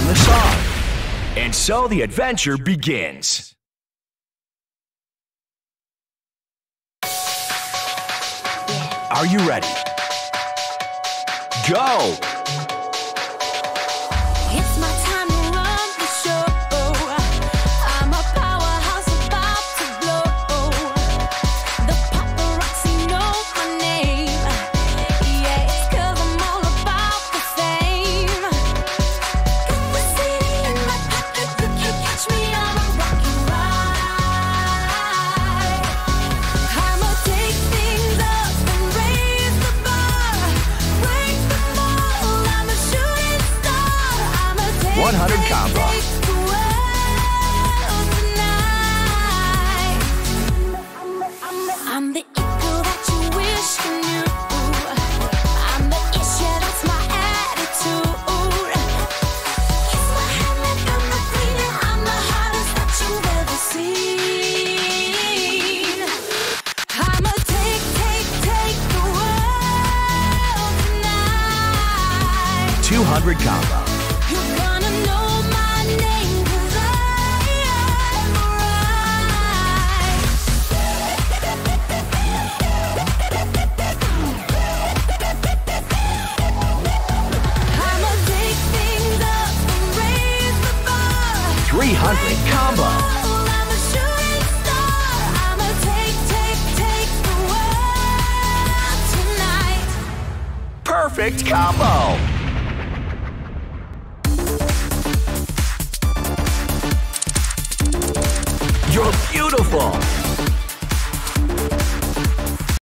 the song. And so the adventure begins. Are you ready? Go! It's my time to run the show. I'm a powerhouse about to blow. The paparazzi know my name. Yeah, it's 'cause I'm all about the fame. Got the city in my pocket, you can't catch me on a rocky ride. I'ma take things up and raise the bar, break the mold. I'm a shooting star. I'ma take 100 combo. the world tonight. I'm the equal that you wish you knew. I'm the issue, that's my attitude. Kiss my hand like I'm the queen, and I'm the hottest that you've ever seen. I'ma take the world tonight. 200 combo. You're gonna know my name 'cause I'm right. I'ma take things up and raise the bar. 300 combo. I'm a shooting star. I'ma take the world tonight. Perfect combo.